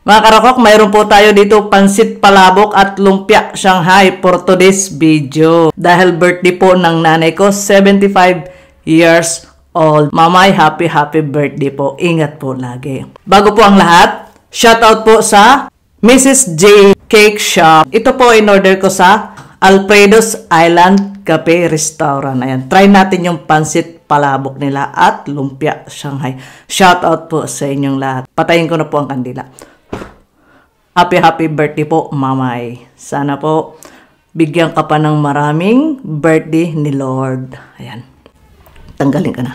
Mga karakok, mayroon po tayo dito pansit palabok at lumpia Shanghai for today's video. Dahil birthday po ng nanay ko, 75 years old. Mamay, happy birthday po. Ingat po lagi. Bago po ang lahat, shoutout po sa Mrs. J Cake Shop. Ito po in order ko sa Alfredo's Island Cafe Restaurant. Ayan, try natin yung pansit palabok nila at lumpia Shanghai. Shoutout po sa inyong lahat. Patayin ko na po ang kandila. Happy birthday po, mamay. Sana po bigyan ka pa ng maraming birthday ni Lord. Ayan. Tanggalin ka na.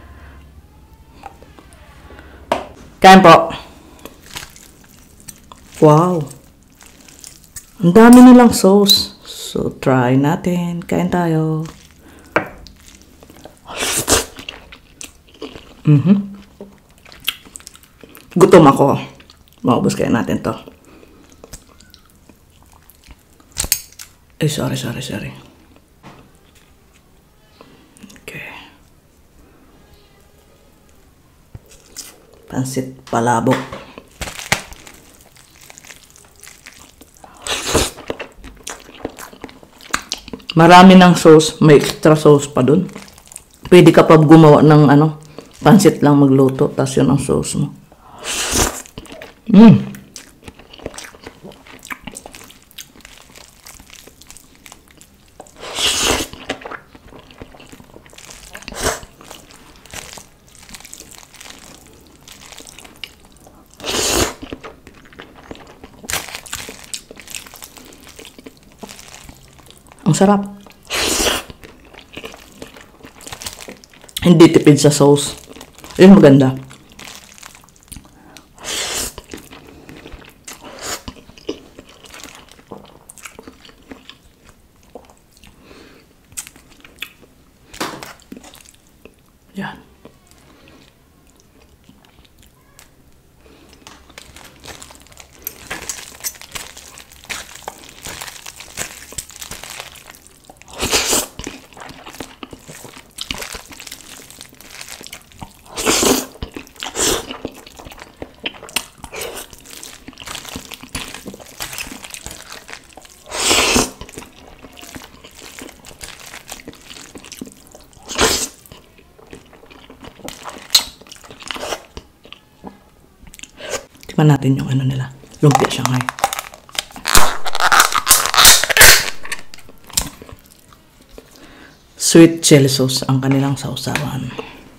Kain po. Wow. Ang dami nilang sauce. So, try natin. Kain tayo. Gutom ako. Maubos kaya natin to. Ay, sorry. Okay. Pansit palabok. Marami ng sauce. May extra sauce pa dun. Pwede ka pa gumawa ng pansit lang magluto. Tapos yun ang sauce mo. Ang sarap. Hindi tipid sa sauce. Yun maganda. Yan. Tikman natin yung nila. Lumpia Shanghai. Sweet chili sauce ang kanilang sausawan.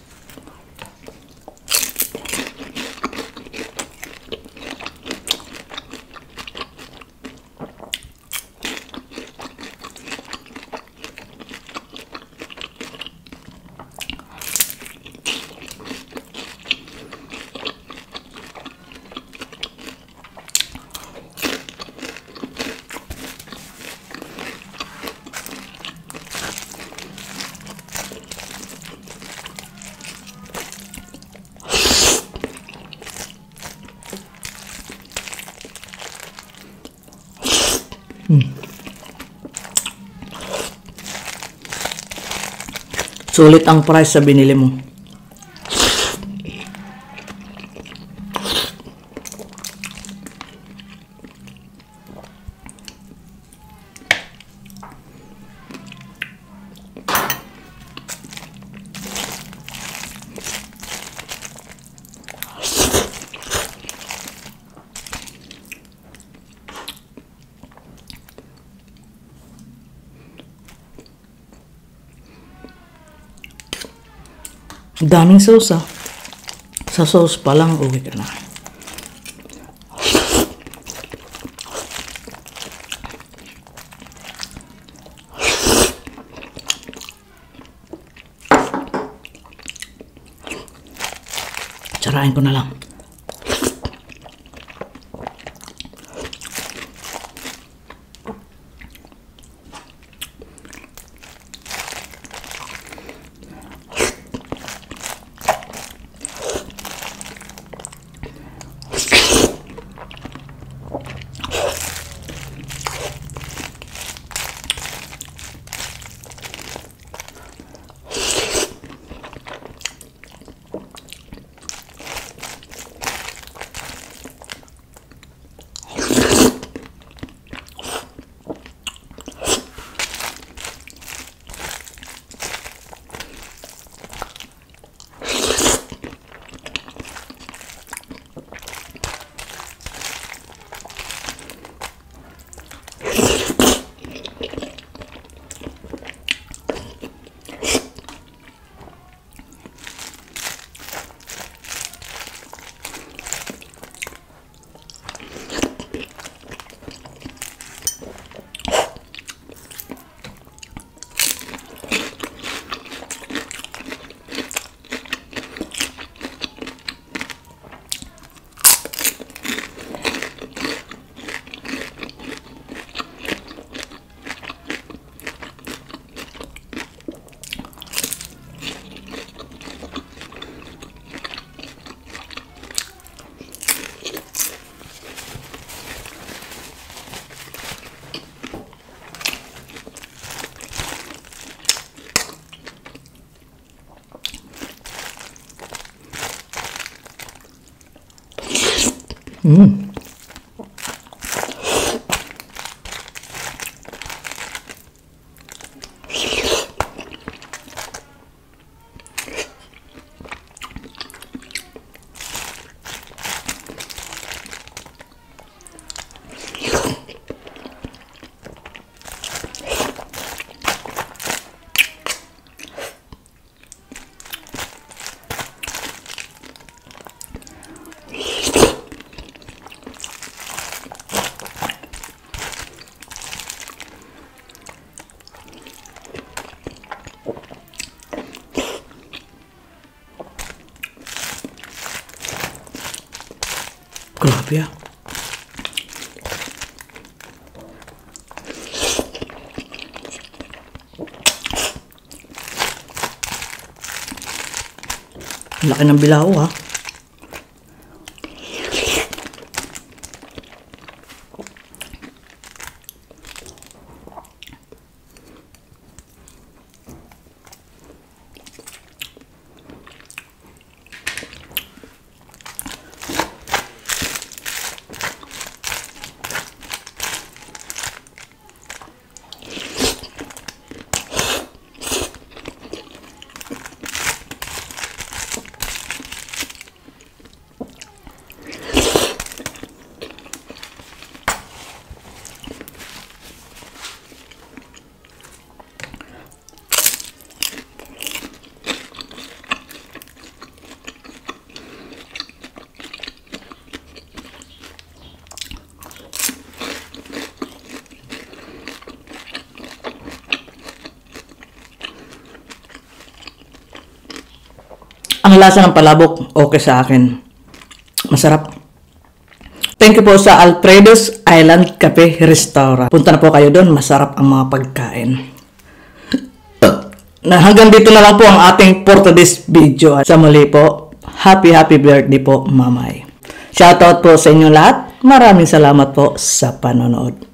Sulit ang price sa binili mo. Daming sauce ah. Sa sauce pa lang, uwi ka na. Tsarain ko na lang. Grabe ah. Laki ng bilao ah. Ang lasa ng palabok, okay sa akin. Masarap. Thank you po sa Alfredo's Island Cafe Restaurant. Punta na po kayo doon, masarap ang mga pagkain. Hanggang dito na lang po ang ating for today's video. Sa muli po, happy birthday po, Mamay. Shoutout po sa inyo lahat. Maraming salamat po sa panonood.